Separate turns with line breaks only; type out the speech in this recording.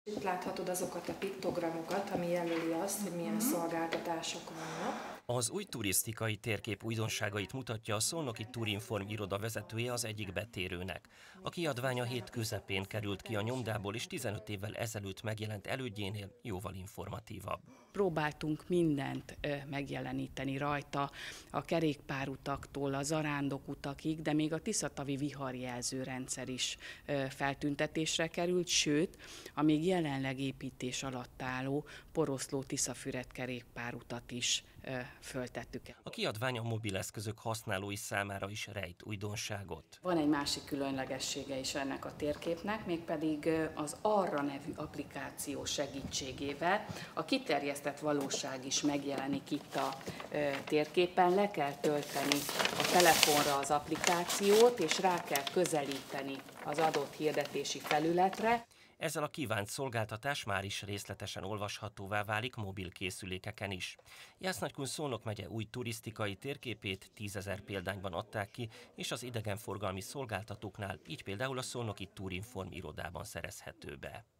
Itt láthatod azokat a piktogramokat, ami jelöli azt, hogy milyen szolgáltatások vannak.
Az új turisztikai térkép újdonságait mutatja a szolnoki Turinform iroda vezetője az egyik betérőnek. A kiadvány a hét közepén került ki a nyomdából, és 15 évvel ezelőtt megjelent elődjénél jóval informatívabb.
Próbáltunk mindent megjeleníteni rajta, a kerékpárutaktól a zarándokutakig, de még a tiszatavi viharjelzőrendszer is feltüntetésre került, sőt, a még jelenleg építés alatt álló Poroszló-Tiszafüred kerékpárutat is föltettük.
A kiadvány a mobileszközök használói számára is rejt újdonságot.
Van egy másik különlegessége is ennek a térképnek, mégpedig az Arra nevű applikáció segítségével a kiterjesztett valóság is megjelenik itt a térképen. Le kell tölteni a telefonra az applikációt, és rá kell közelíteni az adott hirdetési felületre.
Ezzel a kívánt szolgáltatás már is részletesen olvashatóvá válik mobil készülékeken is. Jász-Nagykun Szolnok megye új turisztikai térképét 10 000 példányban adták ki, és az idegenforgalmi szolgáltatóknál, így például a szolnoki Turinform irodában szerezhető be.